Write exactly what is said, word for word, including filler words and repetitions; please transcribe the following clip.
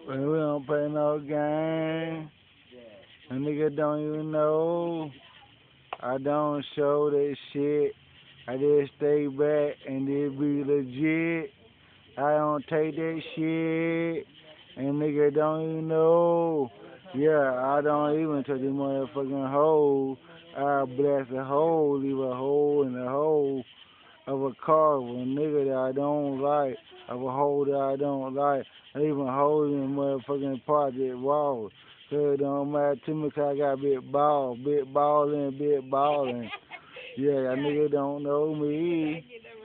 When we don't play no game, a nigga don't even know. I don't show that shit. I just stay back and it be legit. I don't take that shit. And nigga don't even know. Yeah, I don't even touch the motherfucking hole. I blast a hole, leave a hole in the hole of a car with a nigga that I don't like, of a hole that I don't like. I even hold in motherfucking project walls. Cause it don't matter to me 'cause I got big ball, big ballin', big ballin'. Yeah, that nigga don't know me.